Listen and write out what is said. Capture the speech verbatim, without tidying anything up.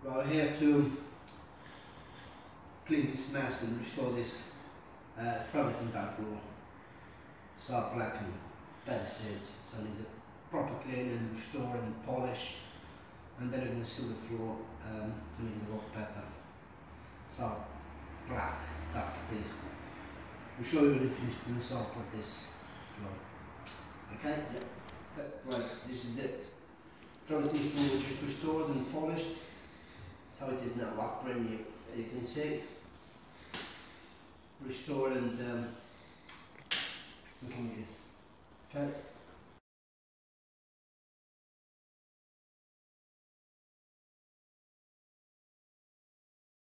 Right, here to clean this mess and restore this uh, travertine tile floor. Salt black and better says, so it needs a proper clean and restore and polish, and then we're going to seal the floor um, to make the wallpaper. Salt black, dark please. We'll show you when we finish the result of this floor. Okay? Yep. Right, this is the travertine floor which is restored and polished. That's how it is now, like brand new. As you can see, restored and um, looking good. Okay.